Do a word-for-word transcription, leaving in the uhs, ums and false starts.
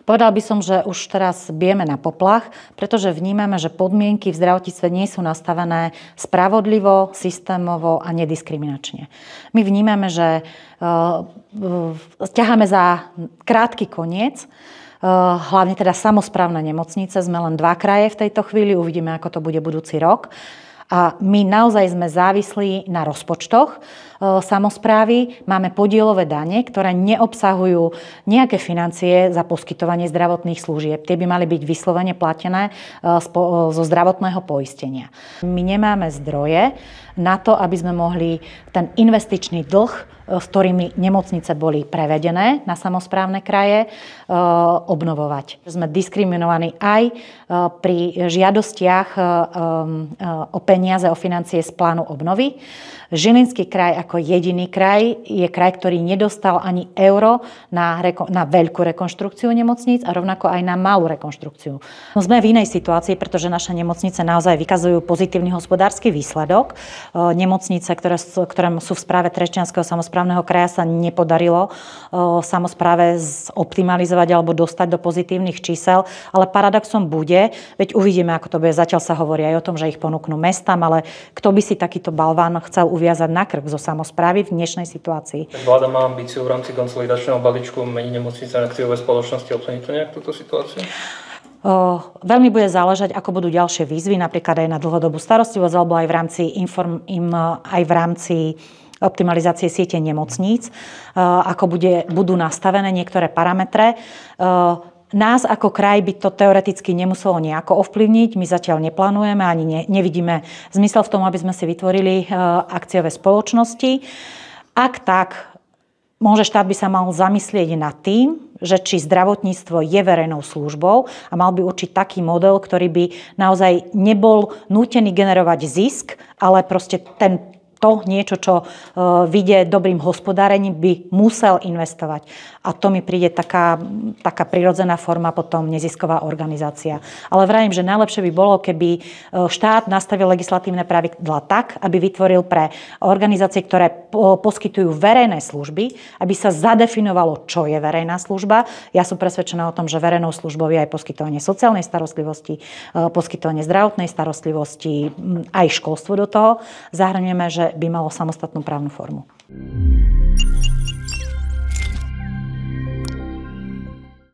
Povedal by som, že už teraz bijeme na poplach, pretože vnímame, že podmienky v zdravotníctve nie sú nastavené spravodlivo, systémovo a nediskriminačne. My vnímame, že uh, uh, ťaháme za krátky koniec, uh, hlavne teda samosprávne nemocnice. Sme len dva kraje v tejto chvíli, uvidíme, ako to bude budúci rok. A my naozaj sme závislí na rozpočtoch e, samosprávy. Máme podielové dane, ktoré neobsahujú nejaké financie za poskytovanie zdravotných služieb. Tie by mali byť vyslovene platené e, spo, zo zdravotného poistenia. My nemáme zdroje na to, aby sme mohli ten investičný dlh, s ktorými nemocnice boli prevedené na samosprávne kraje, obnovovať. Sme diskriminovaní aj pri žiadostiach o peniaze, o financie z plánu obnovy. Žilinský kraj ako jediný kraj je kraj, ktorý nedostal ani euro na, reko- na veľkú rekonštrukciu nemocníc a rovnako aj na malú rekonštrukciu. No sme v inej situácii, pretože naše nemocnice naozaj vykazujú pozitívny hospodársky výsledok. Nemocnice, ktoré sú, ktoré sú v správe Trenčianskeho samosprávneho kraja, sa nepodarilo samospráve optimalizovať alebo dostať do pozitívnych čísel, ale paradoxom bude, veď uvidíme, ako to bude. Zatiaľ sa hovorí aj o tom, že ich ponúknú mestám, ale kto by si takýto balván chcel uviazať na krk zo samosprávy v dnešnej situácii. Vláda má ambíciu v rámci konsolidačného balíčku meniť nemocnice na akciové spoločnosti. Ocení to nejak túto situáciu? O, veľmi bude záležať, ako budú ďalšie výzvy, napríklad aj na dlhodobú starostlivosť, alebo aj v rámci, inform, im, aj v rámci optimalizácie siete nemocníc, o, ako bude, budú nastavené niektoré parametre. O, Nás ako kraj by to teoreticky nemuselo nejako ovplyvniť. My zatiaľ neplánujeme, ani ne, nevidíme zmysel v tom, aby sme si vytvorili uh, akciové spoločnosti. Ak tak, môže štát by sa mal zamyslieť nad tým, že či zdravotníctvo je verejnou službou a mal by určiť taký model, ktorý by naozaj nebol nútený generovať zisk, ale proste ten to niečo, čo uh, vidie dobrým hospodárením, by musel investovať. A to mi príde taká, taká prirodzená forma potom nezisková organizácia. Ale vravím, že najlepšie by bolo, keby štát nastavil legislatívne pravidlá tak, aby vytvoril pre organizácie, ktoré po, poskytujú verejné služby, aby sa zadefinovalo, čo je verejná služba. Ja som presvedčená o tom, že verejnou službou je aj poskytovanie sociálnej starostlivosti, poskytovanie zdravotnej starostlivosti, aj školstvo do toho. Zahrňujeme, že by malo samostatnú právnu formu.